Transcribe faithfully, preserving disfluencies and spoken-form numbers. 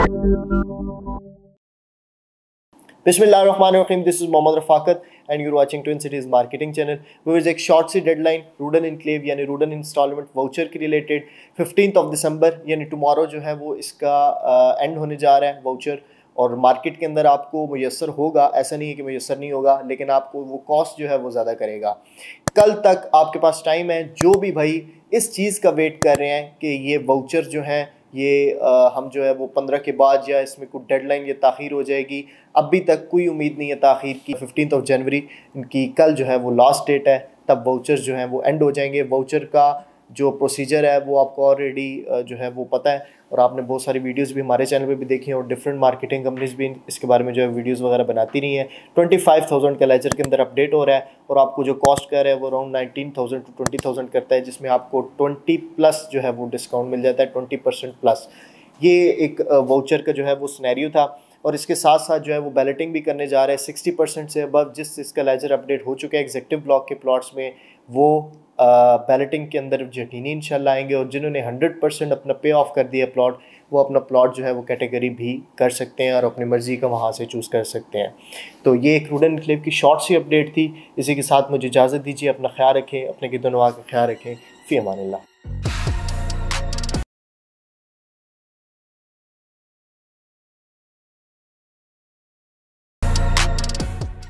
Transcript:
बिस्मिल्लाहिर्रहमानिर्रहीम, this is Mohammad Rafaqat and you're watching Twin Cities marketing channel. Viewers, एक short सी deadline Rudn enclave यानी Rudn instalment voucher के रिलेटेड फिफ्टींथ ऑफ दिसंबर यानी टुमारो जो है वो इसका एंड होने जा रहा है वाउचर। और मार्केट के अंदर आपको मुयस्सर होगा, ऐसा नहीं है कि मुयस्सर नहीं होगा, लेकिन आपको वो कॉस्ट जो है वो ज़्यादा करेगा। कल तक आपके पास टाइम है। जो भी भाई इस चीज़ का वेट कर रहे हैं कि ये वाउचर जो हैं ये आ, हम जो है वो पंद्रह के बाद या इसमें कोई डेडलाइन या ताख़ीर हो जाएगी, अभी तक कोई उम्मीद नहीं है ताख़ीर की। फिफ्टींथ ऑफ जनवरी इनकी कल जो है वो लास्ट डेट है, तब वाउचर्स जो हैं वो एंड हो जाएंगे। वाउचर का जो प्रोसीजर है वो आपको ऑलरेडी जो है वो पता है, और आपने बहुत सारी वीडियोस भी हमारे चैनल पे भी देखी हैं, और डिफरेंट मार्केटिंग कंपनीज भी इसके बारे में जो है वीडियोस वगैरह बनाती रही हैं। ट्वेंटी फाइव थाउजेंड का लेजर के अंदर अपडेट हो रहा है, और आपको जो कॉस्ट कर रहा है वो around nineteen thousand to twenty thousand करता है, जिसमें आपको ट्वेंटी प्लस जो है वो डिस्काउंट मिल जाता है, ट्वेंटी परसेंट प्लस। ये एक वाउचर का जो है वो सिनेरियो था। और इसके साथ साथ जो है वो बैलेटिंग भी करने जा रहे हैं सिक्सटी परसेंट से अबव। जिस इसका लेजर अपडेट हो चुका है एग्जेक्टिव ब्लॉक के प्लॉट्स में, वो बैलेटिंग के अंदर यकीनी इंशाल्लाह आएंगे। और जिन्होंने हंड्रेड परसेंट अपना पे ऑफ कर दिया प्लॉट, वो अपना प्लॉट जो है वो कैटेगरी भी कर सकते हैं और अपनी मर्ज़ी का वहाँ से चूज़ कर सकते हैं। तो ये एक रूडन इनक्लेव की शॉर्ट सी अपडेट थी। इसी के साथ मुझे इजाज़त दीजिए। अपना ख्याल रखें, अपने गिरदोनवा का ख्याल रखें। फ़ी अमानिल्लाह।